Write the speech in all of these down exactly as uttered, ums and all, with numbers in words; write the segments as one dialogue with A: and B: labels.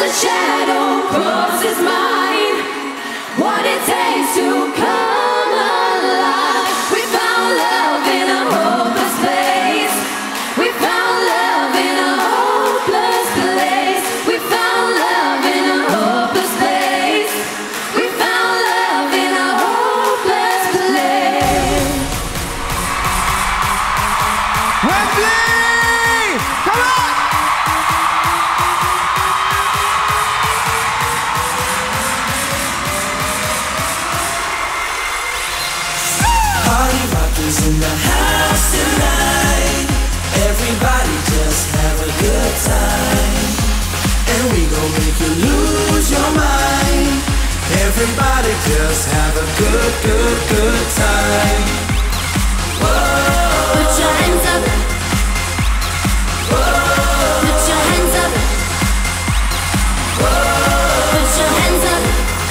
A: a shadow crosses mine, what it takes to come alive. We found love in a hopeless place. We found love in a hopeless place. We found love in a hopeless place. We found love in a hopeless place.
B: Wembley! Come on!
C: Party rock is in the house tonight. Everybody just have a good time, and we gon' make you lose your mind. Everybody just have a good, good, good time. Whoa.
A: Put your hands up.
C: Whoa.
A: Put your hands up.
C: Whoa.
A: Put your hands up.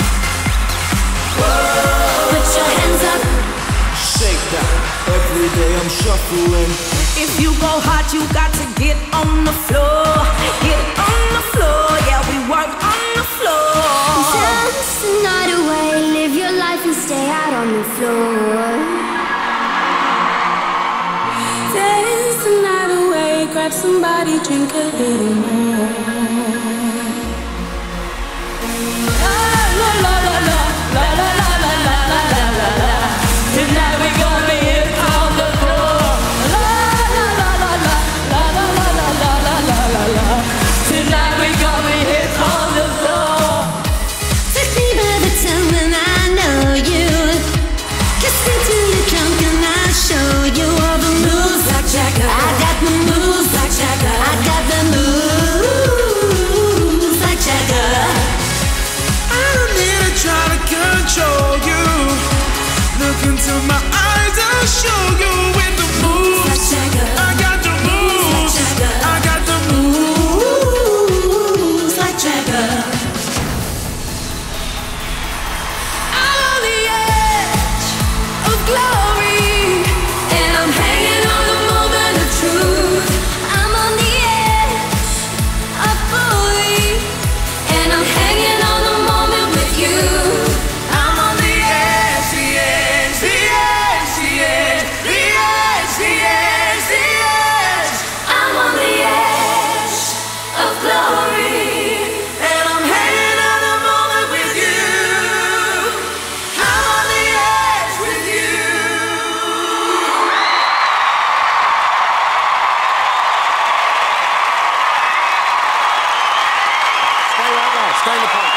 C: Whoa.
A: Put your hands up.
C: Shake that. Every day I'm shuffling.
D: If you go hard, you got to get on the floor. Get on the floor, yeah, we work on the floor.
A: Dance the night away, live your life and stay out on the floor.
D: Dance the night away, grab somebody, drink a little more. La la la la la, la la la la la la la la la. Tonight we gonna be here on the floor. La la la la la, la la la la la la la la. Tonight we gonna be here on the floor.
A: Take me by the time when I know you. Kiss me till you're drunk and I'll show you all the moves like Jagger. I got the moves like Jagger. I got the moves like Jagger.
C: I don't need to try to control you. Look into my eyes, I'll show you with the moves.
A: Like Jagger.
C: I got the moves.
A: Like Jagger.
C: I got the moves.
A: Like Jagger.
D: I'm on the edge of glory,
A: And I'm hanging on the moment of truth. I'm on the edge of glory, and I'm hanging on the moment with you.
C: I'm on the edge, the edge, the edge, the edge, the edge, the edge, the edge.
A: I'm on the edge of glory,
C: And I'm hanging on the moment with you. I'm on the edge with you.
B: Stay right there. Stay in the pole.